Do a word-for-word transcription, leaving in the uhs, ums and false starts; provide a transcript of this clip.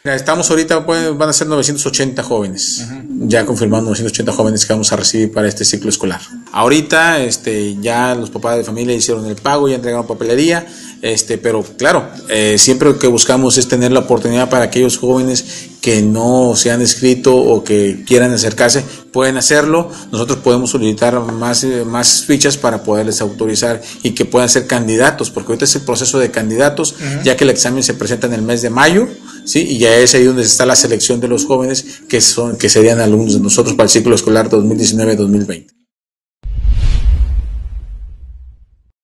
Estamos ahorita, pues, van a ser novecientos ochenta jóvenes, uh-huh. ya confirmando novecientos ochenta jóvenes que vamos a recibir para este ciclo escolar. Ahorita este, ya los papás de familia hicieron el pago, ya entregaron papelería, este, pero claro, eh, siempre lo que buscamos es tener la oportunidad para aquellos jóvenes que no se han inscrito o que quieran acercarse, pueden hacerlo. Nosotros podemos solicitar más, más fichas para poderles autorizar y que puedan ser candidatos, porque ahorita es el proceso de candidatos, uh-huh. ya que el examen se presenta en el mes de mayo, ¿sí? Y ya es ahí donde está la selección de los jóvenes que son que serían alumnos de nosotros para el ciclo escolar dos mil diecinueve dos mil veinte.